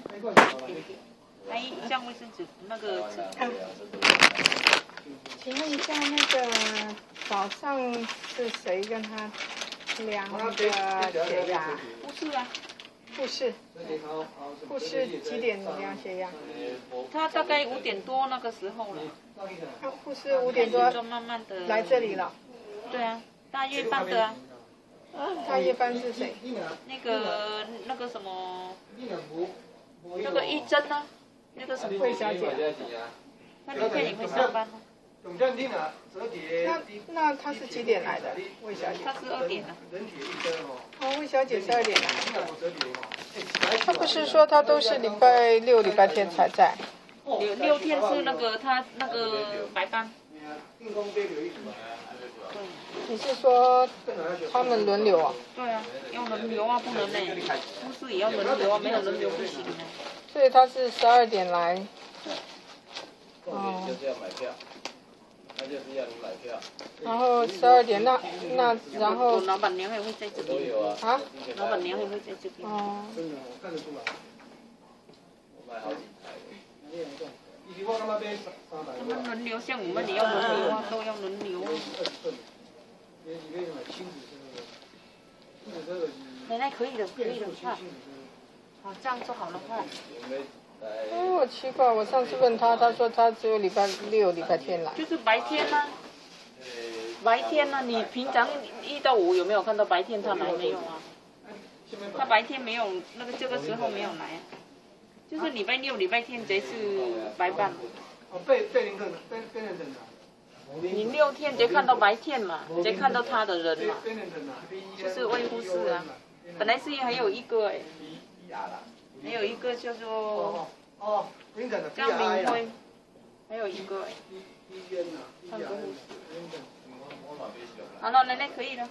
来一张卫生纸，那个纸。 请问一下，那个早上是谁跟他量那个血压？ 不是啊， 护士。护士几点量血压？ 他大概5点多那个时候了。 护士5点多就慢慢的来这里了。 对啊，大夜班的啊。 大夜班是谁？ 那个什么，那个一针啊，那个什么魏小姐。 那明天也会上班吗？ 那她是几点来的？魏小姐。 她是2点啊。 哦，魏小姐是2点来的。她不是说她都是礼拜6、礼拜天才在 ？6天是那个她那个白班。 你是说他们轮流啊？ 对啊，要轮流啊，不能呢。护士也要轮流啊，没有轮流不行呢。 所以他是12点来。哦。然后12点，然后。 老板娘也会在这边。 啊？ 老板娘也会在这边。 哦。 他们轮流，像我们也要轮流啊，都要轮流啊。奶奶可以的，可以的，看。好，这样做好了哈。 我奇怪，我上次问他，他说他只有礼拜6、礼拜天来。 就是白天呢、白天呢、你平常1到5有没有看到白天他来没有啊？他白天没有，这个时候没有来。就是礼拜6、礼拜天才是白班。你6天才看到白天嘛，才看到他的人嘛，就是魏护士啊。本来是还有一个哎，还有一个叫做张明辉，还有一个哎，3个护士。好了，奶奶可以了。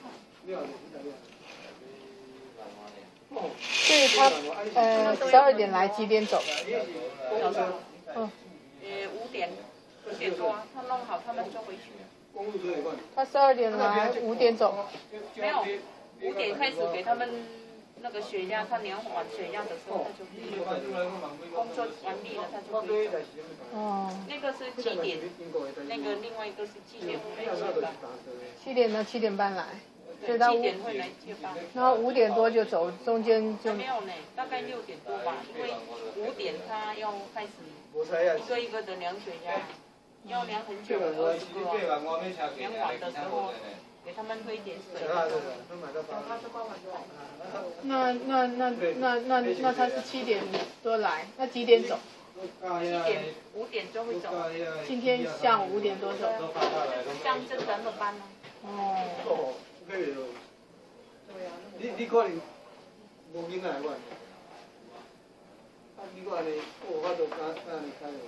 所以他12点来，几点走？ 早上。5点多啊，他弄好他们就回去。 他12点来，5点走。 没有，5点开始给他们那个血压，他量完血压的时候他就可以。工作完毕了他就可以走。 哦。 那个是7点，那个另外一个是7点来接班。 7点到7点半来。7 点会来接班。 然后5点多就走，中间就。 没有呢，大概6点多吧，因为5点他要开始一个一个的量血压。要量很久，20个啊，量完的时候给他们喝一点水。 那他是7点多来，那几点走 ？5点就会走。 今天下午5点多走。 像正常的班呢。 哦。 你可能无囡仔管，你讲安尼，有法度敢安尼开的。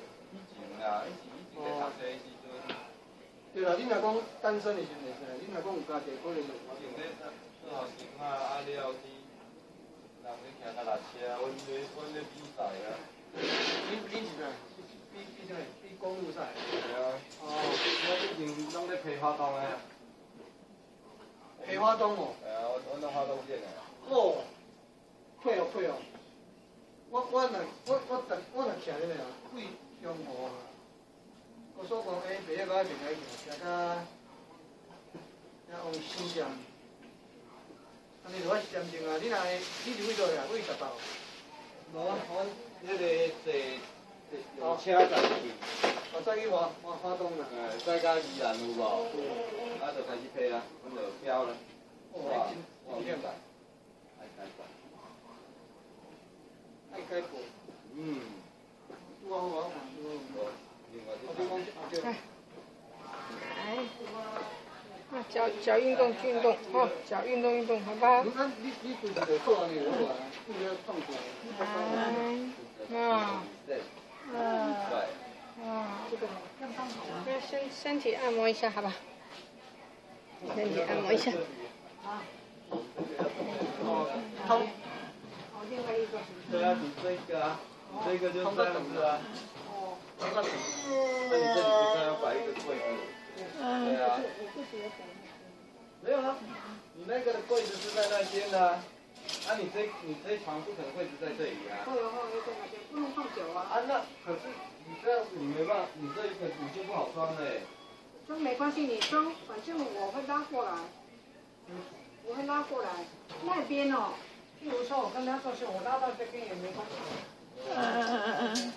对啦，你若讲单身的时阵会使，你若讲有家庭，可能就。你是哪？比啥？比公路赛。系啊。哦，我最近拢咧批花东诶。批花东哦。系啊，我弄花东店诶。哦，配哦。我若徛咧啊，贵中湖啊。我所讲诶，第一个一定来行，食甲往新店，安尼就我是验证啊。你若你是位倒呀？位10道。无啊，我迄个坐车载去。哦，载去花东啦。载到宜兰有无？啊，就开始批啊，阮就飘了。哇，真厉害！爱改过。嗯。我。 来，脚运动，哦，脚运动，好吧？身体按摩一下，好吧？身体按摩一下。 通。对啊，这个就是这样子啊。那你这里不是要摆一个柜子？对啊。没有啊，你那个的柜子是在那边的。 啊，你这床不可能会是在这里啊。 会在那边，不能放久啊。 啊，那可是你这样子你没办法，你这个已经不好装了哎。 装没关系，你装，反正我会拉过来。我会拉过来。那边哦，譬如说我跟他做事，我拉到这边也没关系。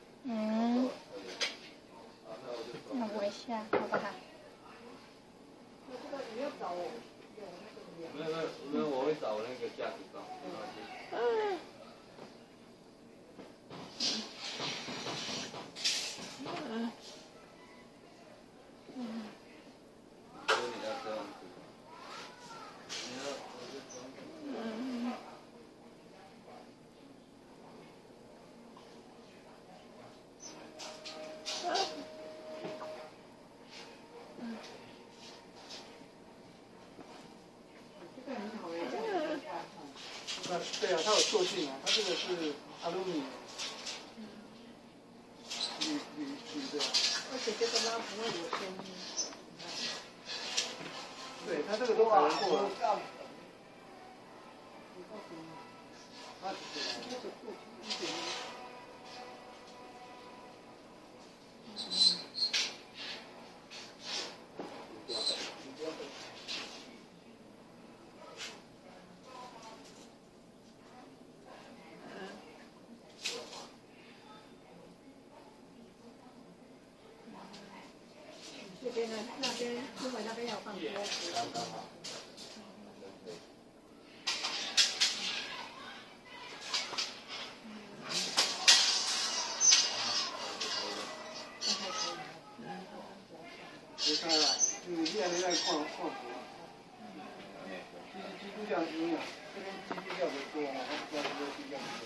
那我下，好不好？ 那这个你要找我。 没有，我会找那个架子装。对啊，它有塑性啊，它这个是阿鲁米，铝的。 而且这个拉不会有声音。 对，它这个都反过了。 这边呢，那边因为那边要放桌子。 别看了，你现在在矿图。基督教营养，这边基督教的多嘛，它比较多基督教的。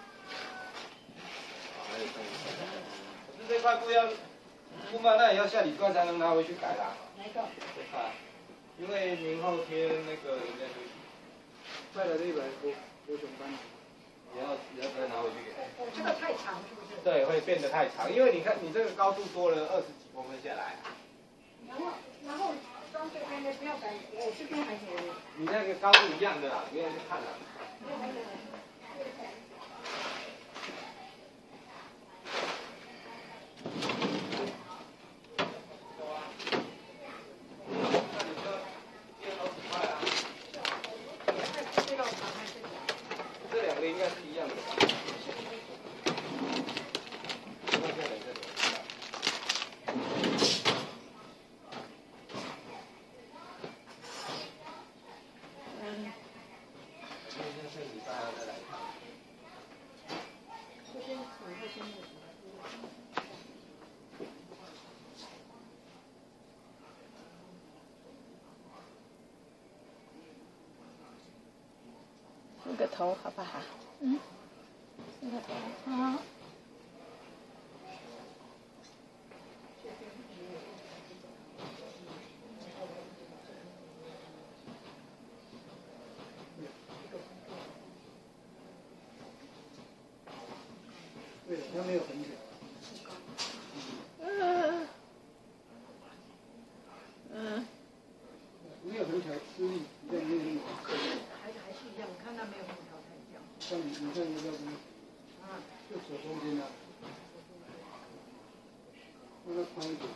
可是这块布要布嘛，那也要下礼拜才能拿回去改啦。 哪一个？ 这块，因为明后天那个人家就再来这一本我怎么办？也要再拿回去给。 哦，这个太长是不是？ 对，会变得太长，因为你看你这个高度多了20几公分下来。 然后装这边的不要改，我这边还可以。 你那个高度一样的啦，不要去看了。这两个应该是一样的。 梳个头好不好？梳个头好。 对，它没有痕迹。没有痕条，吃力比较没有那么刻意。 还是一样，我看它没有空调才这样。 像你看那个就手中间啊，让它宽一点。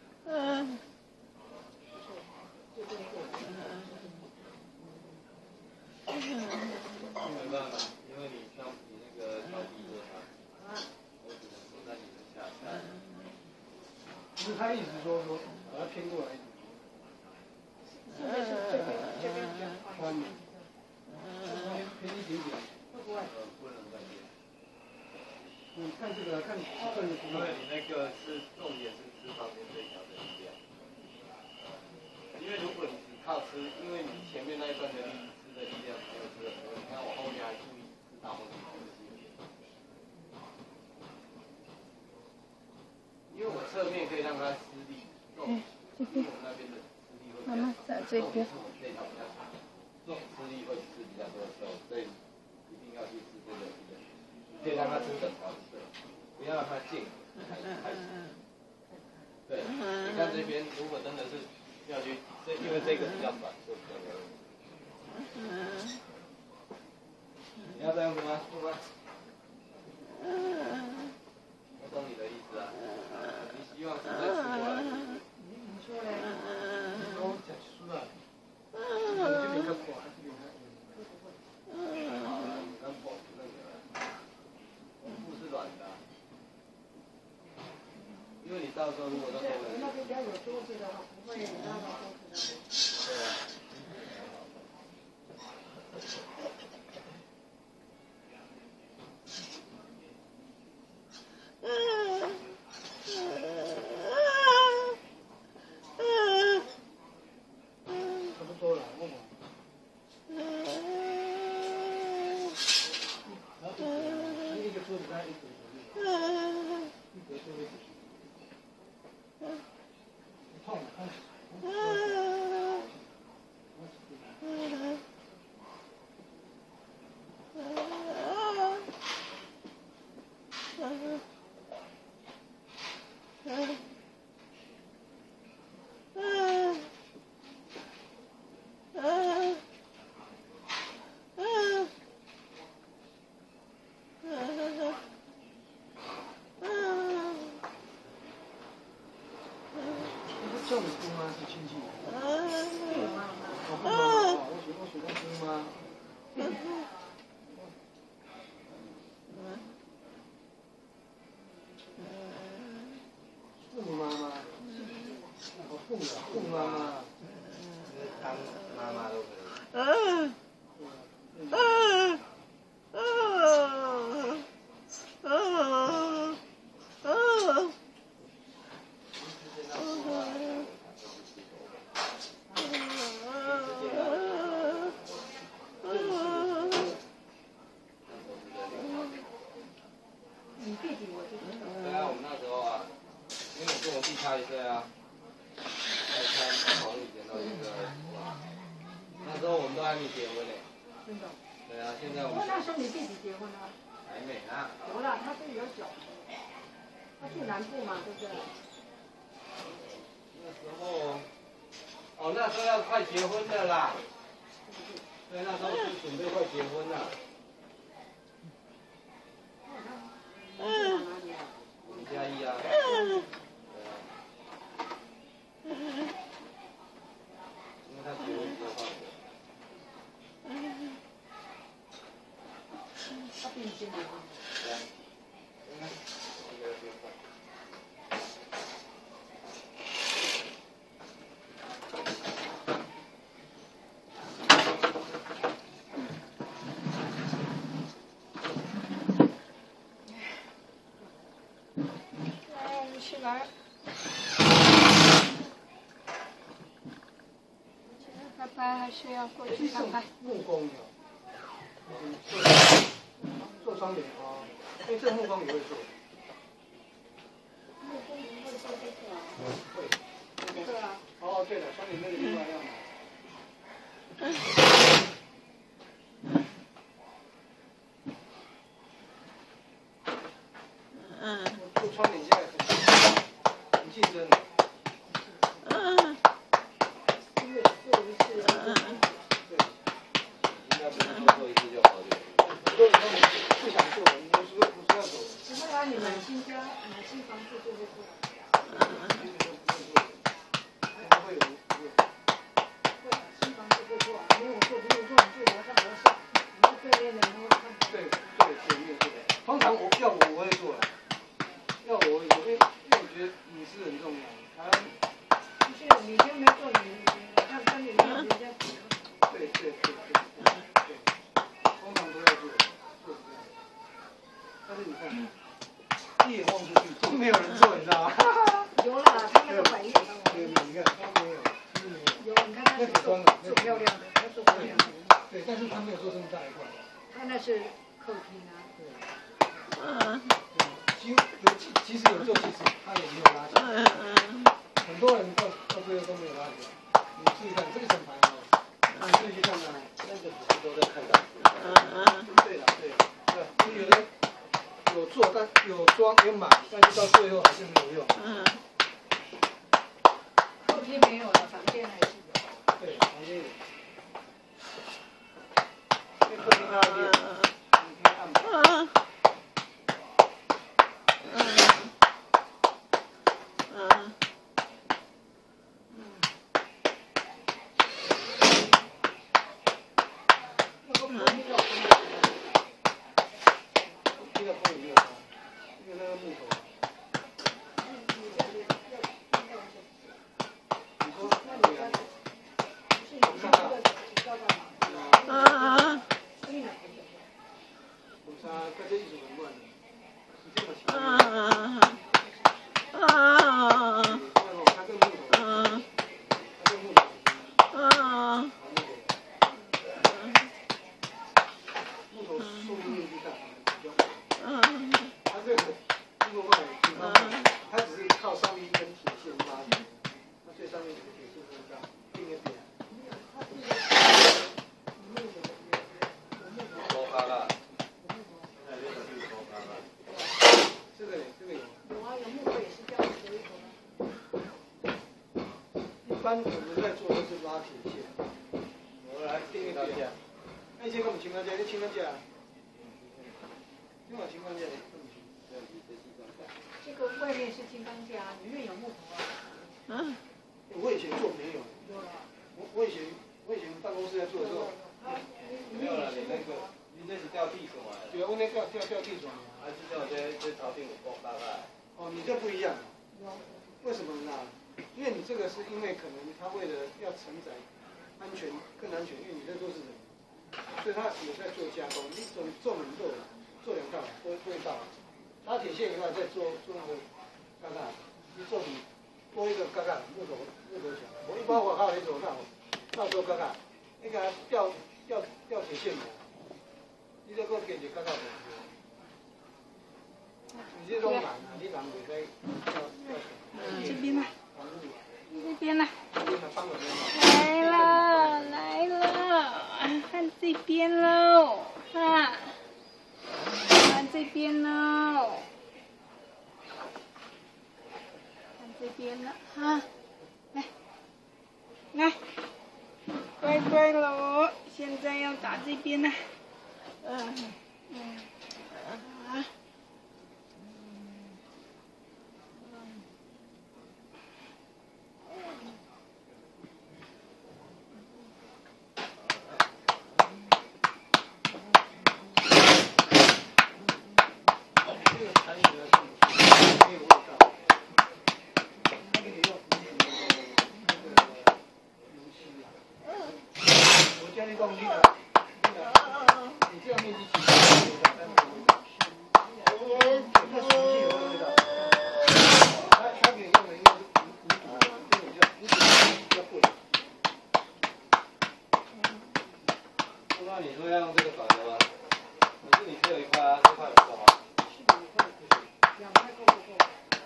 没办法，因为你那个调低了它，我只能锁在你的下下。其实他意思说把它偏过来一点。 这边比较宽一点，偏一点点。 会不会？ 不能改变。你看这个，看因为你那个是重点是吃旁边这一条的力量。因为如果你只靠吃，因为你前面那一段的吃的力量没有吃很多，你看我后面还注意吃大拇指这些。因为我侧面可以让它施力，因为我那边的施力会比较妈妈在这边。 这条比较长，施力会吃比较多的时候，所以一定要去吃这个力量。可以让它吃整条对，不要让它进太紧。对，你看这边如果真的是要去，因为这个比较短，就比较容易。 你要这样子吗？不吗？我懂你的意思啊。你希望是再吃过来。 你说嘞？ 我吃输了。这边较宽，这边较硬。咱保持那个，臀部是软的。因为你到时候如果到那边要有桌子的话，不会拉到桌子那边。 对啊。差不多了，问我。一个桌子大概1格左右，1格多1格。痛，叫你姑妈是亲戚。我姑妈，我喜欢姑妈。父妈妈，我父妈妈，当妈妈都可以。对啊，我们那时候啊，因为我跟我弟差1岁啊，才从以前到现在那时候我们都还没结婚呢。 真的。 对啊，现在我们。 不过那时候你弟弟结婚了？ 还没呢。 有了，他是有脚。他住南部嘛，对不对？ 那时候，哦，那时候要快结婚的啦。对，那时候是准备快结婚了。我们嘉义啊。对啊。因为他结婚之后换我。 他比你先结婚。 对啊。应该结婚。 来，我们去哪儿？拍拍还是要过去看看。 木工的，做窗帘啊，因为这木工也会做。 木工不会做这个啊？ 会。 对啊。 哦，对了，窗帘那个另外要买。做窗帘现在很竞争。 因为做一次。 对。应该不是做一次就好的。很多人他们不想做，不是要走。 只是把你买新房子就会做。 还会有。 新房子会做，没有做，你住楼上楼下，你是对面的，然后看。 对，没有做的。通常我会做了，我会做，因为我觉得隐私很重要。 不是，你天没做，你看你让人家挤。 对，通常都要做这样。但是你看，一眼望出去都没有人做，你知道吗？ 有啦，他那个百叶的。 对，你看他没有，真的没有。 有，你看他做漂亮的，他做漂亮的。 对，但是他没有做这么大一块。 他那是客厅啊。 即使有做，其实他也没有拉起来。很多人到最后都没有拉起来。你注意看这个整盘哦，你注意去看啊，那个只是都在看档次。对了，对，有的有做，但有装有买，但是到最后还是没有用。 客厅没有了，房间还是有。 对，房间有。因为客厅它要练。 一般我们在做的是拉铁线，我来定一点。那些跟我们情况价，你情况价，因为情况价这个外面是金刚夹，里面有木头啊。 我以前做没有。我以前办公室在做的时候， 没有了，你那是掉地什么的？ 对，我那掉地砖。 还是叫这朝定我大概。 哦，你这不一样。为什么呢？因为你这个是因为可能他为了要承载安全更安全，因为你这都是人，所以他有在做加工。你做很多，做2道多一道，拉铁线以外再做那个嘎嘎，你做比多一个嘎嘎木头墙。我一般我靠你手上，到时候嘎嘎，那个掉铁线的，你这个给你嘎嘎的。你这种难啊，你难袂使这边呢？这边呢？ 来了，来了，看这边喽，看这边喽，看这边了，哈，来，乖乖喽，现在要打这边了， 那你说要用这个短的吗？可是你只有1块啊，这块不够吗 2块够不够？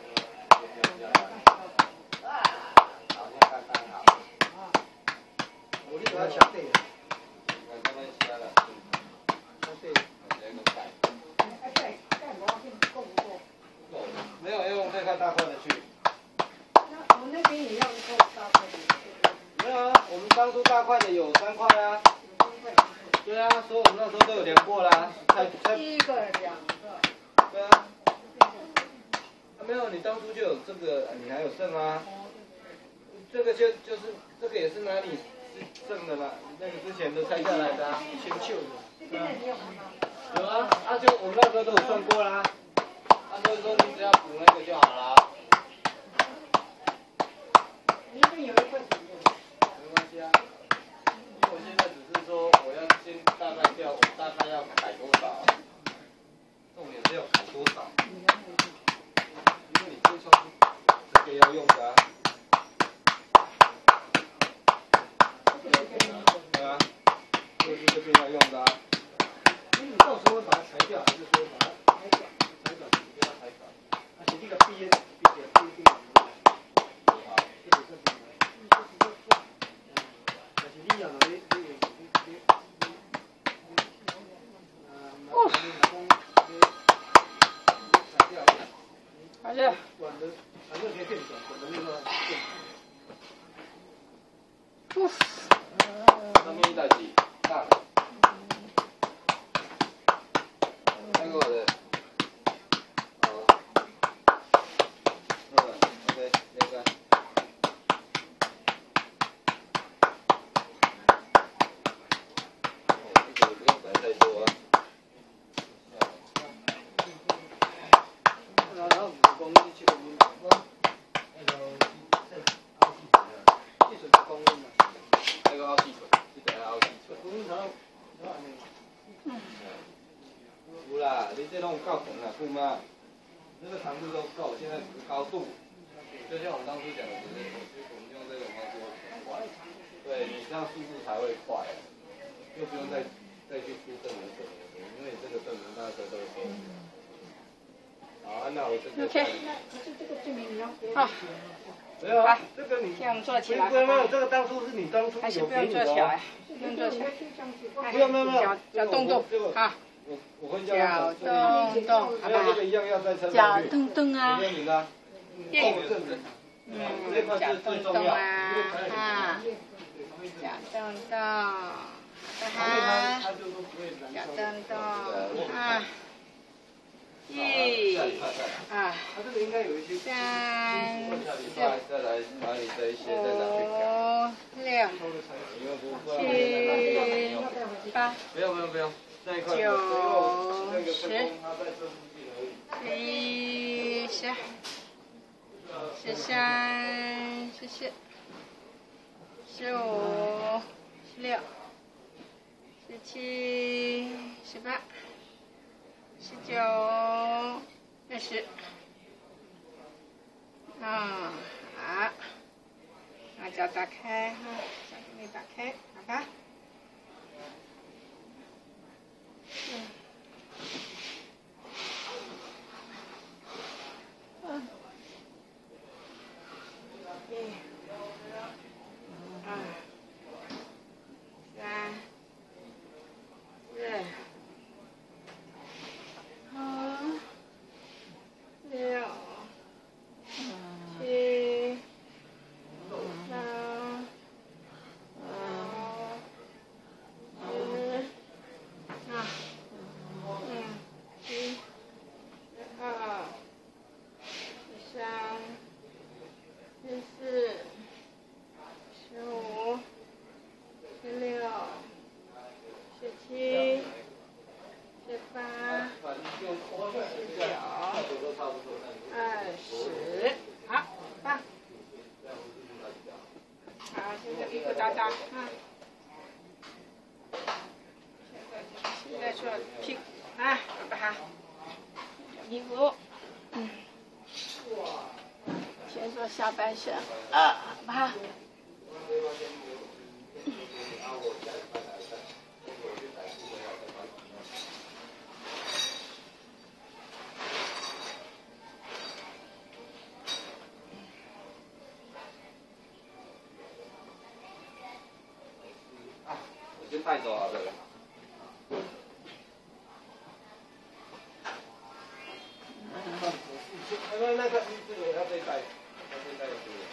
好像刚刚好。 我你把它抢对了， 刚刚切了， 抢对。 这个盖。 盖我要够不够？ 够，没有要用这块大块的去。 那我那边也要够大块的。 没有啊，我们当初大块的有3块啊。对啊，所以我们那时候都有量过啦，才 1个2个。 对啊。没有，你当初就有这个，你还有剩啊。这个就是这个也是哪里剩的嘛？那个之前都拆下来的啊， 先旧的。 这边的你有吗？ 有啊，就我们那时候都有算过啦。所以说你只要补那个就好了。 你那边有1块左右。 没关系啊，因为我现在只是说我要先大概调，我大概要改多少，重点是要改多少。因为你这双这个要用的啊。对啊，就是这边要用的啊。 你到时候会把它裁掉，还是说把它裁短？ 不要太短。 而且这个毕业不一定有。 好。 这个是什么？但是你要你好的。 短的，反正可以变短，短的那个变。 上面一袋几大的。 那个我的。好。OK， 那个。这个不用摆太多啊。 然后5公斤7公斤，汽水1公斤嘛。 那个凹汽水，这个凹汽水。有啦，你这拢够长啦，姑妈，那个长度都够，现在只是高度。就像我们当初讲的，只是我们用这种方式会很快，对你这样速度才会快，又不用再去出证明什么的，因为你这个证明大家都会说。好，那我这个。 OK。这个证明你要给我。 好。 没有啊，这个你。 现在我们做起来。 没有，这个当初是你当初有给你的哦。 不用做起来。 没有。 脚动动，好。 我会叫他脚动动，好不好？脚动动啊。脚动动啊，哈。脚动动，哈。脚动动，啊。1、2、3、4、5、6、7、8。 不用，那一块。 9、10、11、12、13、14、15、16、17、18、19、20。好，把脚打开哈，脚给你打开，好吧？现在做屁股啊，好不好？屁股，先做下半身啊，好不好？ 就带走了，对。那个这个要这带，要这带可以。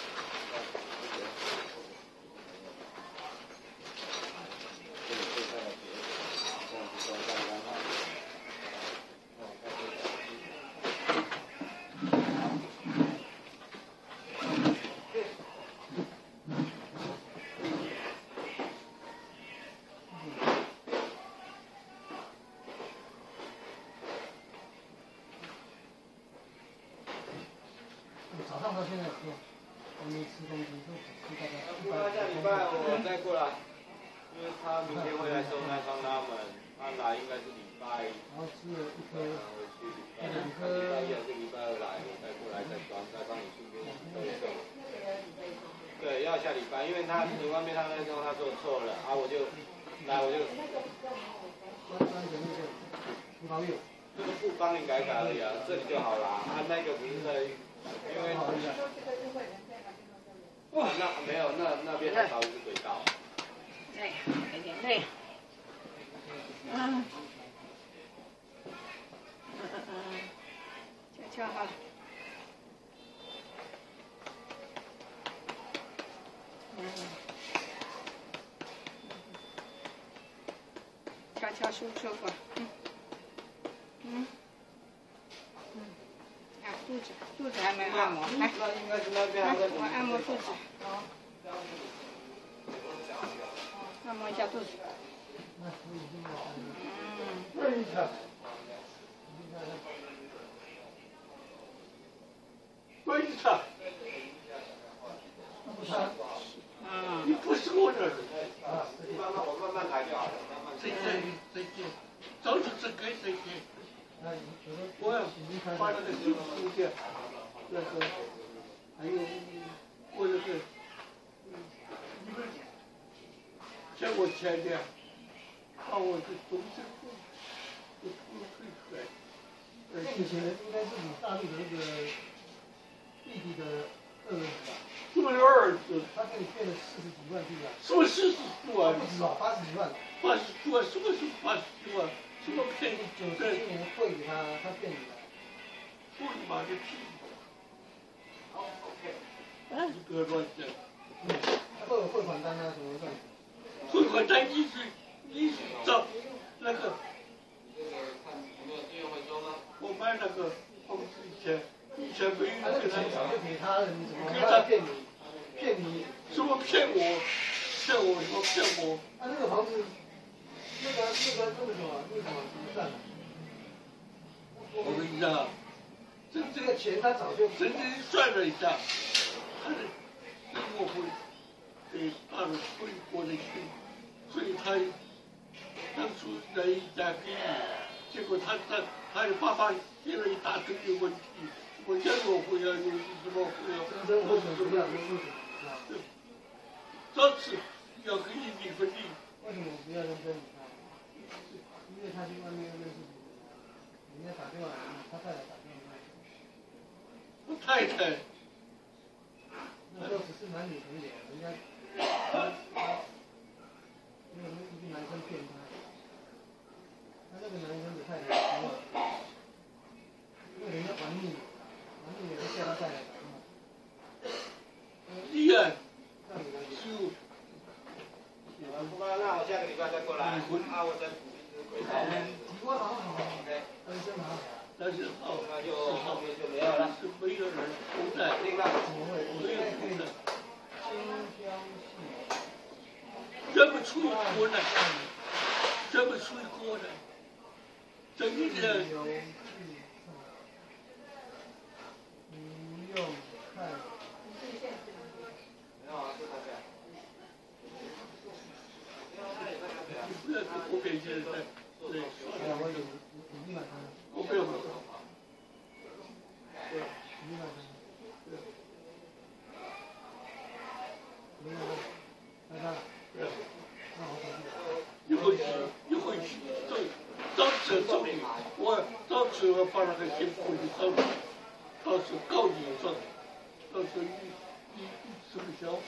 早上到现在我没吃东西，就只吃大概。 下礼拜我再过来，因为他明天会来收那双拉门，他来应该是礼拜。 然后吃了1颗。 回去礼拜1还是礼拜2来，我再过来再装，再帮你顺便收一收。对，要下礼拜，因为你外面他那双他做错了，啊我就来我就。 葡萄柚。 这个布帮你改而已啊，这里就好啦。啊，那个不是在，因为那没有，那边还少一个轨道。 累，有点累。瞧瞧哈。瞧瞧舒不舒服？ 肚子还没按摩，来， 那应该是那边还在我按摩肚子，按摩一下肚子。 关一下。你不是我的人啊！ 我慢慢抬就好了，慢慢。 再见，早就再见。我要把那个衣服掉，那个还有我那个，你们向我强调，把我的东西都退出来。这些人应该是你大陆的那个弟弟的儿子吧？是不是儿子？他给你变了40几万币啊？什么40几万？不知道，80几万。80几万？什么是80几万？什么骗你？97年汇给他，他骗你的。不你妈个屁！好 ，OK。你不要乱讲。他都有汇款单啊，什么的。汇款单你去找那个。我买那个房子以前没有给他，早就给他了，你怎么给他骗你？什么骗我？什么骗我？啊，那个房子，那个什么算了？我跟你讲，这个钱他早就曾经算了一下，他的生活费给大陆回国的去，所以他当初来一家给你，结果他的爸爸写了一大堆的问题，我家有会啊，有什么会啊，我怎么样？这次要给你离婚的。为什么不要认真理他？因为他去外面认识人家打电话来，他太太打电话来。我太太。那时候只是男女朋友，人家因为一个男生骗他，他那个男生的太太说了，因为人家玩腻也是叫他太太打电话。厉害。就。不然那我下个礼拜再过来，啊，我再补一只鬼刀。提锅好好 ，OK， 单身好，单身好，那就后面就没有了，是没有人同在，另外怎么会？没有同在。这么出锅呢？这么出锅呢？这一点。不用看。没有啊，就这样。不要我给钱的，对，我不要。对，一回去，早晨这里，我早晨我把那个辛苦的到时告你状，到时你吃不消。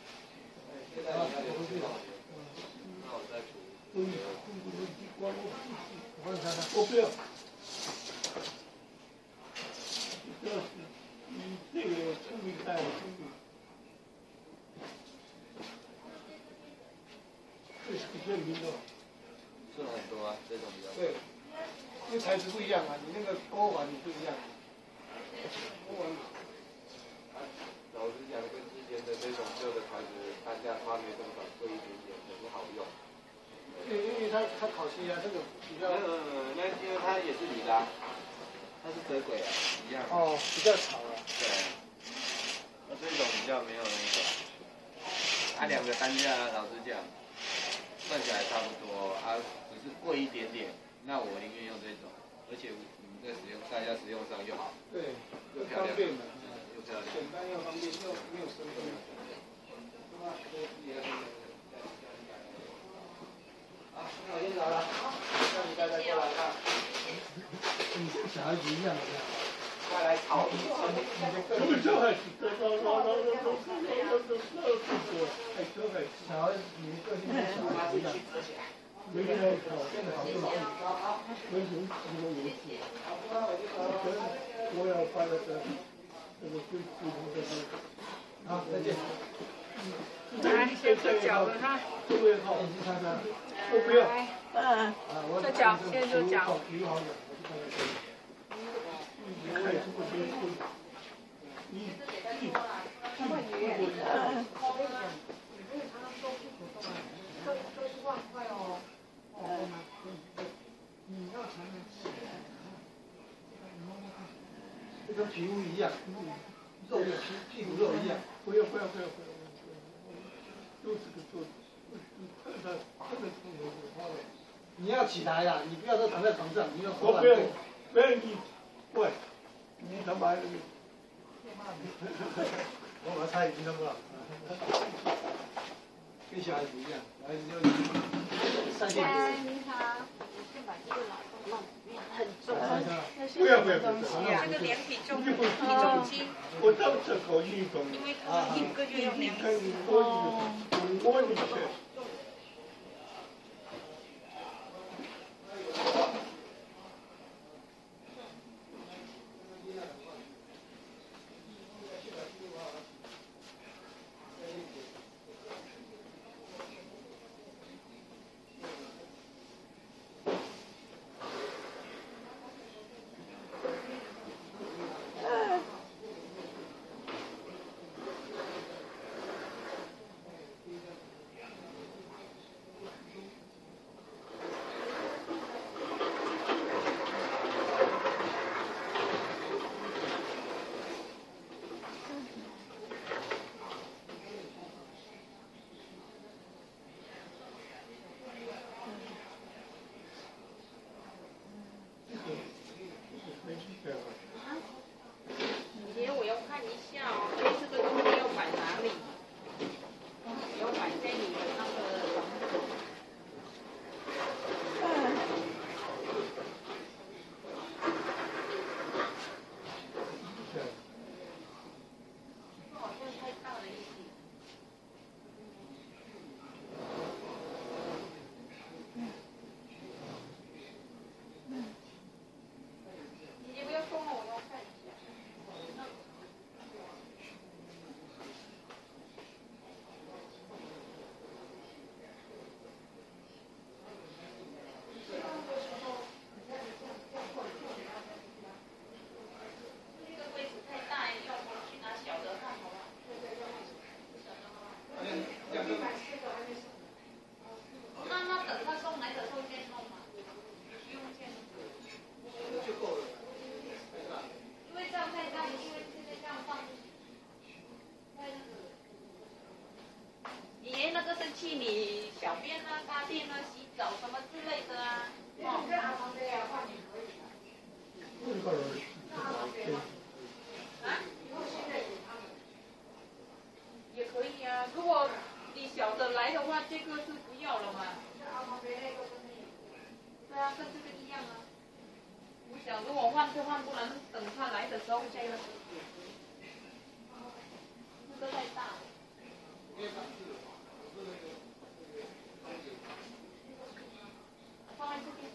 我不要。那个聪明太聪明。这是个证明的。 是很多啊，这种比较。 对，因为材质不一样啊，你那个锅碗你不一样。锅碗。 老实讲，跟之前的这种旧的材质，单价差别多少，贵一点点，也不好用。 因为它烤漆啊，这个比较。 那因为它也是铝的啊，它是德轨啊，一样。 哦，比较潮啊。 对。那这种比较没有那个，它两个单价，老实讲，算起来差不多啊，只是贵一点点。那我宁愿用这种，而且你们在大家使用上又好。 对， 又漂亮。 简单又方便，又没有生分。好，那我先走了。下礼拜再过来看。你跟小孩子一样的。 再来炒。 他们小孩子，小孩子，你的个性跟小孩子一样。没有考现在好多老师，没什么游戏。我要把那个。好，再见。 来，先做脚了哈。 这位好，我不要。 做脚，先做脚。 跟皮肤一样，肉屁股肉一样。 不要，就这个做，看得出有。 你要起来啦，你不要都躺在床上，你要头我不要对。 不要你，喂，你他妈的！ 我把它擦眼睛，好不好？跟小孩子一样，小孩子就三线。 你好。 很重， 不要， 这个量体重斤， 我到这个运动， 因为他们一个就要量。 我你去。 姐，我要看一下哦，所以这个东西要摆哪里？要摆在你的那个床头。好像太大了一点。你不要动了，我要看一下。这个柜子太大，要不去拿小的看好吧？那等他送来的时候先弄嘛，不用先。 就够了。 因为这样太大，因为现在这样放。爷爷那个是去你小便啊、大便啊、洗澡什么之类的啊。也可以啊，如果你小的来的话，这个是不要了嘛。对啊，跟这个一样啊。我想如果换就换，不然等他来的时候这个。这个太大了。放在这边。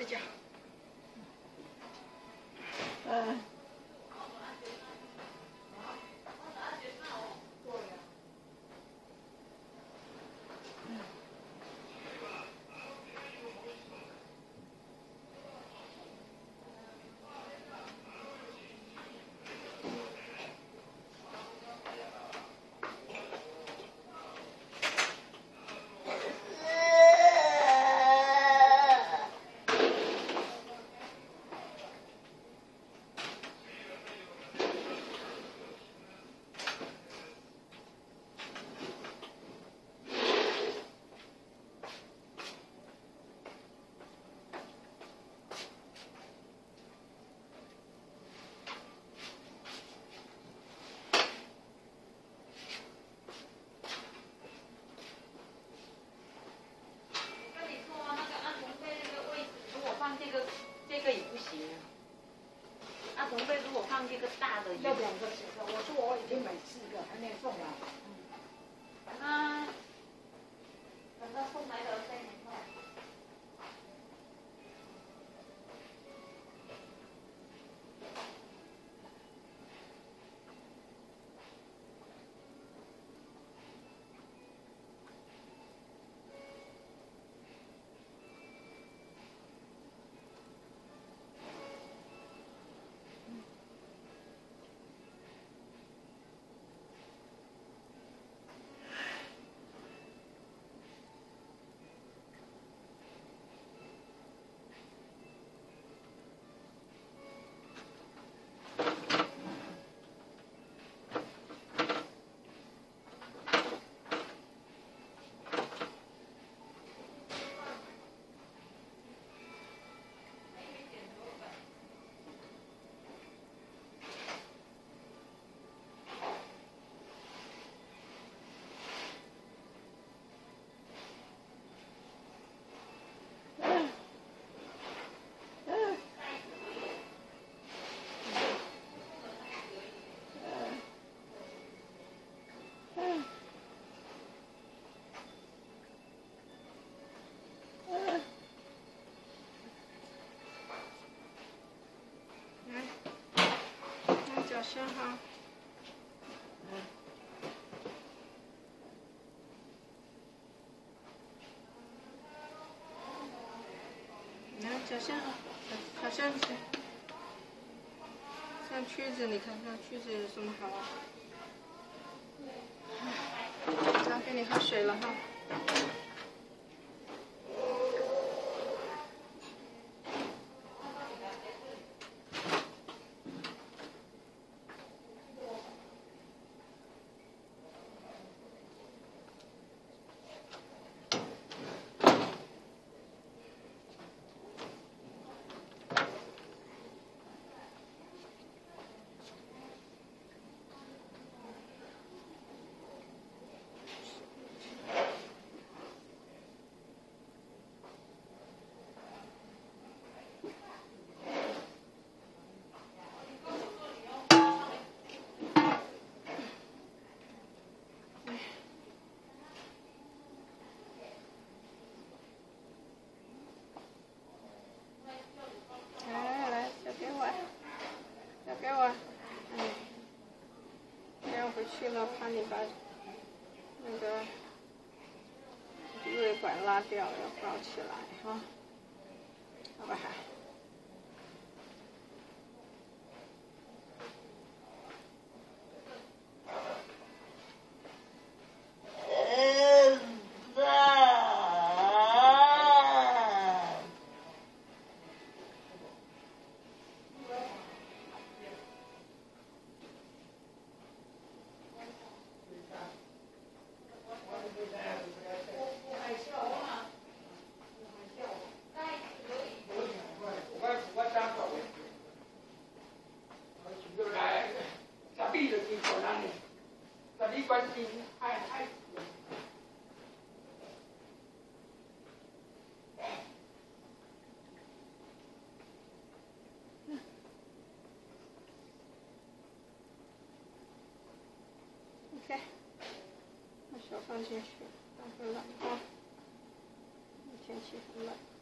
睡觉。 这个也不行啊。阿童贝如果放这个大的， 要2个小时。我说我已经买4个，还没送来。 等到送来的再买。 脚先哈。来，脚先哈，好像是像曲子，你看看曲子有什么好啊？好，给你喝水了哈。去了，怕你把那个胃管拉掉，要包起来哈，好不好？OK， 把手放进去，等会冷啊，天气很冷。